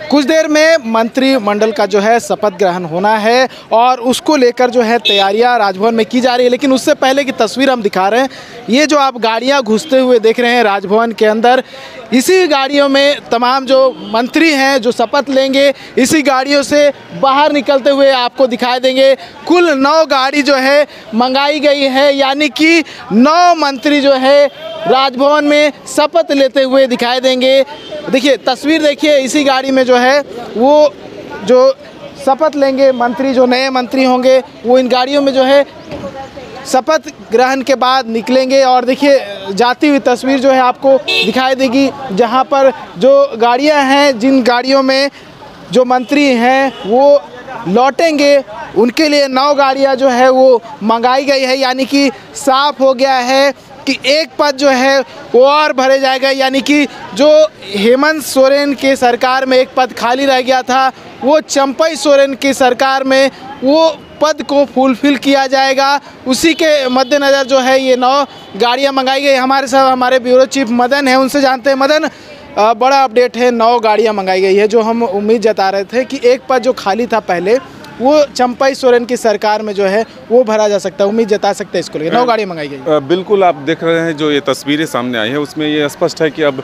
कुछ देर में मंत्रिमंडल का जो है शपथ ग्रहण होना है और उसको लेकर जो है तैयारियां राजभवन में की जा रही है। लेकिन उससे पहले की तस्वीर हम दिखा रहे हैं। ये जो आप गाड़ियां घुसते हुए देख रहे हैं राजभवन के अंदर, इसी गाड़ियों में तमाम जो मंत्री हैं जो शपथ लेंगे, इसी गाड़ियों से बाहर निकलते हुए आपको दिखाई देंगे। कुल 9 गाड़ी जो है मंगाई गई है, यानी कि 9 मंत्री जो है राजभवन में शपथ लेते हुए दिखाई देंगे। देखिए तस्वीर देखिए, इसी गाड़ी में जो है वो जो शपथ लेंगे मंत्री, जो नए मंत्री होंगे वो इन गाड़ियों में जो है शपथ ग्रहण के बाद निकलेंगे। और देखिए जाती हुई तस्वीर जो है आपको दिखाई देगी, जहां पर जो गाड़ियां हैं, जिन गाड़ियों में जो मंत्री हैं वो लौटेंगे, उनके लिए 9 गाड़ियां जो है वो मंगाई गई है। यानी कि साफ हो गया है कि एक पद जो है वो और भरे जाएगा। यानी कि जो हेमंत सोरेन के सरकार में एक पद खाली रह गया था, वो चंपई सोरेन की सरकार में वो पद को फुलफिल किया जाएगा। उसी के मद्देनज़र जो है ये 9 गाड़ियां मंगाई गई। हमारे साथ हमारे ब्यूरो चीफ मदन है, उनसे जानते हैं। मदन, बड़ा अपडेट है, 9 गाड़ियां मंगाई गई है। जो हम उम्मीद जता रहे थे कि एक पद जो खाली था पहले, वो चंपई सोरेन की सरकार में जो है वो भरा जा सकता है, उम्मीद जता सकते हैं इसको लेकर। 9 गाड़ियाँ मंगाई गई। बिल्कुल, आप देख रहे हैं जो ये तस्वीरें सामने आई हैं उसमें ये स्पष्ट है कि अब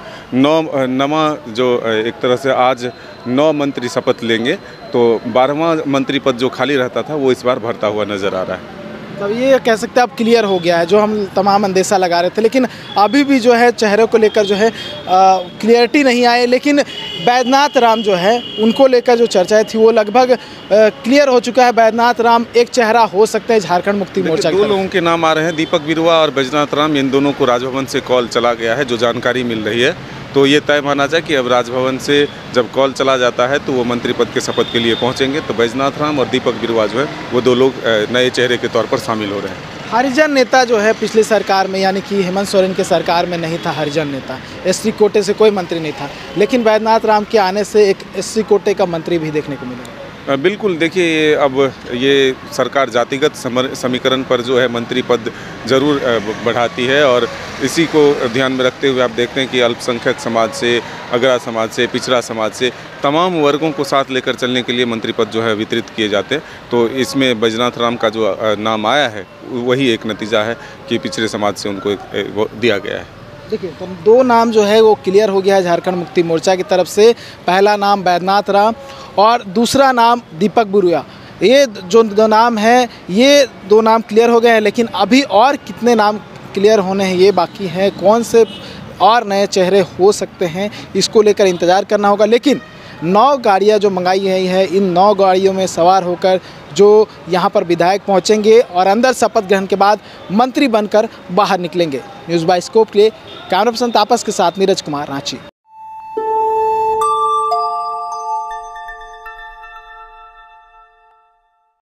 9वां जो एक तरह से आज 9 मंत्री शपथ लेंगे, तो 12वां मंत्री पद जो खाली रहता था वो इस बार भरता हुआ नजर आ रहा है। तब ये कह सकते हैं अब क्लियर हो गया है, जो हम तमाम अंदेशा लगा रहे थे। लेकिन अभी भी जो है चेहरे को लेकर जो है क्लियरिटी नहीं आए। लेकिन बैद्यनाथ राम जो है उनको लेकर जो चर्चाएं थी वो लगभग क्लियर हो चुका है। बैद्यनाथ राम एक चेहरा हो सकता है झारखंड मुक्ति मोर्चा। 2 लोगों के नाम आ रहे हैं, दीपक बिरुआ और बैद्यनाथ राम। इन दोनों को राजभवन से कॉल चला गया है, जो जानकारी मिल रही है। तो ये तय माना जाए कि अब राजभवन से जब कॉल चला जाता है तो वो मंत्री पद के शपथ के लिए पहुंचेंगे। तो बैद्यनाथ राम और दीपक बिरुआ जो है वो 2 लोग नए चेहरे के तौर पर शामिल हो रहे हैं। हरिजन नेता जो है पिछली सरकार में, यानी कि हेमंत सोरेन के सरकार में नहीं था हरिजन नेता, एससी कोटे से कोई मंत्री नहीं था। लेकिन बैद्यनाथ राम के आने से एक एससी कोटे का मंत्री भी देखने को मिलेगा। बिल्कुल, देखिए अब ये सरकार जातिगत समीकरण पर जो है मंत्री पद जरूर बढ़ाती है, और इसी को ध्यान में रखते हुए आप देखते हैं कि अल्पसंख्यक समाज से, अगड़ा समाज से, पिछड़ा समाज से तमाम वर्गों को साथ लेकर चलने के लिए मंत्री पद जो है वितरित किए जाते हैं। तो इसमें बैद्यनाथ राम का जो नाम आया है वही एक नतीजा है कि पिछड़े समाज से उनको वो दिया गया है। देखिए तो 2 नाम जो है वो क्लियर हो गया है झारखंड मुक्ति मोर्चा की तरफ से। पहला नाम बैद्यनाथ राम और दूसरा नाम दीपक बिरुआ। ये जो 2 नाम हैं, ये 2 नाम क्लियर हो गए हैं। लेकिन अभी और कितने नाम क्लियर होने हैं ये बाकी हैं। कौन से और नए चेहरे हो सकते हैं इसको लेकर इंतज़ार करना होगा। लेकिन 9 गाड़ियाँ जो मंगाई गई है, इन 9 गाड़ियों में सवार होकर जो यहाँ पर विधायक पहुँचेंगे और अंदर शपथ ग्रहण के बाद मंत्री बनकर बाहर निकलेंगे। न्यूज़ बाय स्कोप के लिए कैमरा पर्सन तापस के साथ नीरज कुमार, रांची।